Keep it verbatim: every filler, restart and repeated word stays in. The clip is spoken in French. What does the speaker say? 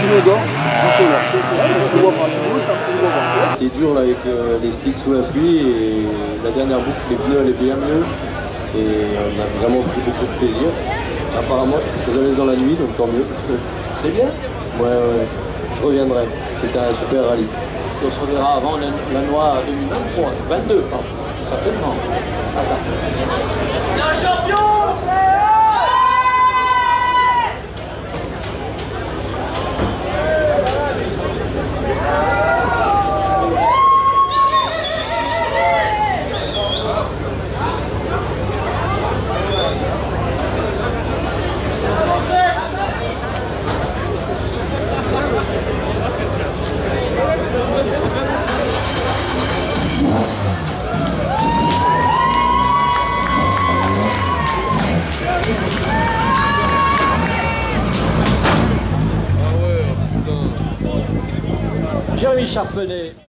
C'était dur là avec euh, les slicks sous la pluie et la dernière boucle, les pneus allaient bien mieux et on a vraiment pris beaucoup de plaisir. Apparemment je suis très à l'aise dans la nuit donc tant mieux. C'est bien? Ouais, ouais, je reviendrai. C'était un super rallye. On se reverra avant la, la Noix deux mille vingt-trois, vingt-deux, pardon. Certainement. Attends. Le champion! Jérémy Charpenay.